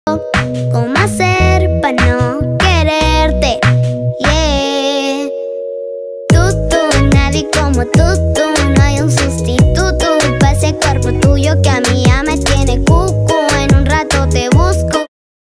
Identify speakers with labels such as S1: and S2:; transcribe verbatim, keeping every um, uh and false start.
S1: ¿Cómo hacer para no quererte? Yeah. Tú, tú, nadie como tú, tú. No hay un sustituto para ese cuerpo tuyo que a mí